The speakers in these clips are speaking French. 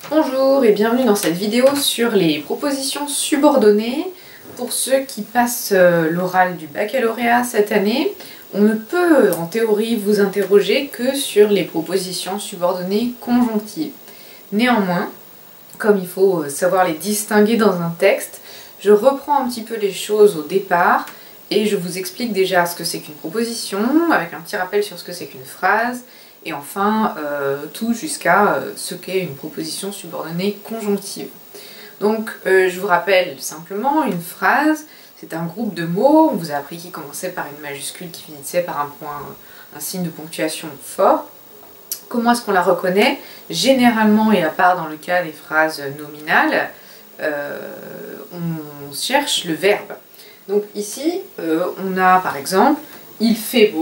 Bonjour et bienvenue dans cette vidéo sur les propositions subordonnées. Pour ceux qui passent l'oral du baccalauréat cette année, on ne peut en théorie vous interroger que sur les propositions subordonnées conjonctives. Néanmoins, comme il faut savoir les distinguer dans un texte, je reprends un petit peu les choses au départ et je vous explique déjà ce que c'est qu'une proposition, avec un petit rappel sur ce que c'est qu'une phrase, et enfin tout jusqu'à ce qu'est une proposition subordonnée conjonctive. Donc je vous rappelle simplement, une phrase, c'est un groupe de mots, on vous a appris qui commençait par une majuscule, qui finissait par un point, un signe de ponctuation fort. Comment est-ce qu'on la reconnaît? Généralement, et à part dans le cas des phrases nominales, on cherche le verbe. Donc ici, on a par exemple « il fait beau »,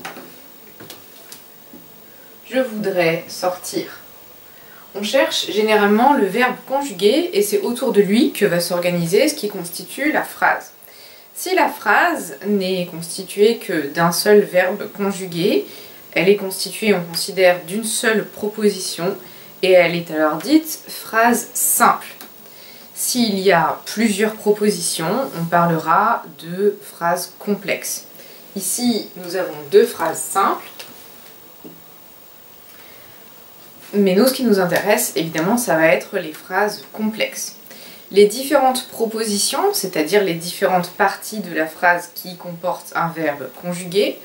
« je voudrais sortir ». On cherche généralement le verbe conjugué et c'est autour de lui que va s'organiser ce qui constitue la phrase. Si la phrase n'est constituée que d'un seul verbe conjugué, elle est constituée, on considère, d'une seule proposition et elle est alors dite phrase simple. S'il y a plusieurs propositions, on parlera de phrases complexes. Ici, nous avons deux phrases simples. Mais nous, ce qui nous intéresse, évidemment, ça va être les phrases complexes. Les différentes propositions, c'est-à-dire les différentes parties de la phrase qui comportent un verbe conjugué,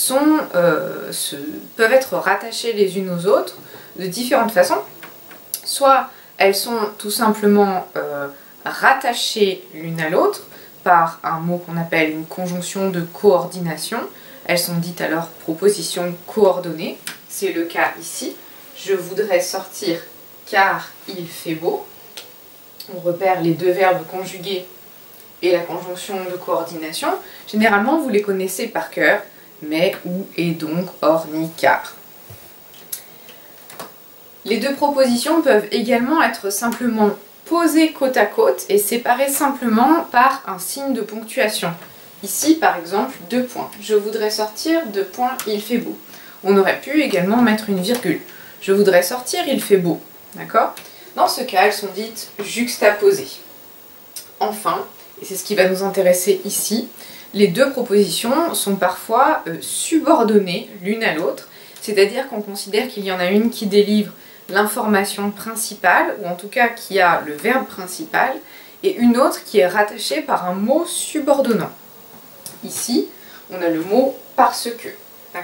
peuvent être rattachées les unes aux autres de différentes façons. Soit elles sont tout simplement rattachées l'une à l'autre par un mot qu'on appelle une conjonction de coordination. Elles sont dites alors propositions coordonnées. C'est le cas ici. Je voudrais sortir car il fait beau. On repère les deux verbes conjugués et la conjonction de coordination. Généralement, vous les connaissez par cœur, mais, ou, et donc, or, ni, car. Les deux propositions peuvent également être simplement posées côte à côte et séparées simplement par un signe de ponctuation. Ici, par exemple, 2 points. Je voudrais sortir, 2 points, il fait beau. On aurait pu également mettre une virgule. Je voudrais sortir, il fait beau. D'accord? Dans ce cas, elles sont dites juxtaposées. Enfin, et c'est ce qui va nous intéresser ici, les deux propositions sont parfois subordonnées l'une à l'autre, c'est-à-dire qu'on considère qu'il y en a une qui délivre l'information principale, ou en tout cas qui a le verbe principal, et une autre qui est rattachée par un mot subordonnant. Ici, on a le mot « parce que ». D'accord ?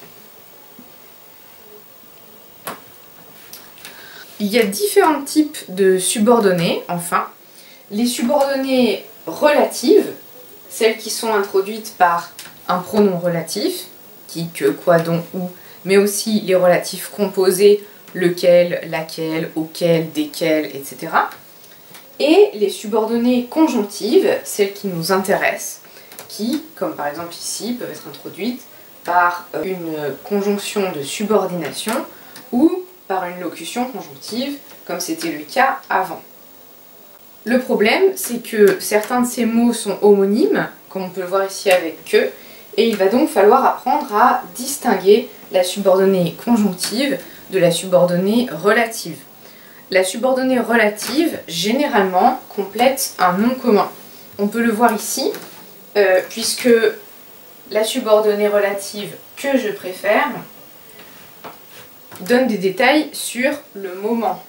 Il y a différents types de subordonnées, enfin. Les subordonnées relatives, celles qui sont introduites par un pronom relatif, qui, que, quoi, dont, où, mais aussi les relatifs composés, lequel, laquelle, auquel, desquels, etc. Et les subordonnées conjonctives, celles qui nous intéressent, qui, comme par exemple ici, peuvent être introduites par une conjonction de subordination ou par une locution conjonctive, comme c'était le cas avant. Le problème, c'est que certains de ces mots sont homonymes, comme on peut le voir ici avec que, et il va donc falloir apprendre à distinguer la subordonnée conjonctive de la subordonnée relative. La subordonnée relative, généralement, complète un nom commun. On peut le voir ici, puisque la subordonnée relative que je préfère donne des détails sur le moment.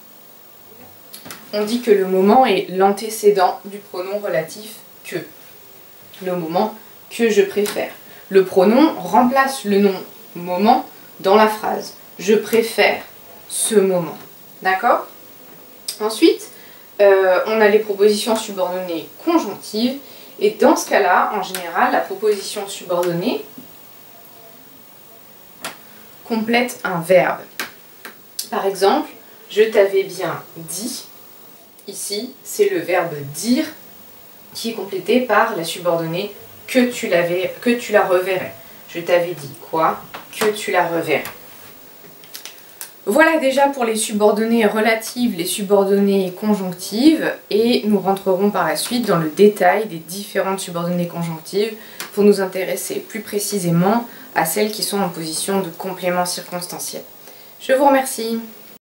On dit que le moment est l'antécédent du pronom relatif que. Le moment que je préfère. Le pronom remplace le nom moment dans la phrase. Je préfère ce moment. D'accord? Ensuite, on a les propositions subordonnées conjonctives. Et dans ce cas-là, en général, la proposition subordonnée complète un verbe. Par exemple, je t'avais bien dit. Ici, c'est le verbe dire qui est complété par la subordonnée que tu la reverrais. Je t'avais dit quoi? Que tu la reverrais. Voilà déjà pour les subordonnées relatives, les subordonnées conjonctives, et nous rentrerons par la suite dans le détail des différentes subordonnées conjonctives pour nous intéresser plus précisément à celles qui sont en position de complément circonstanciel. Je vous remercie.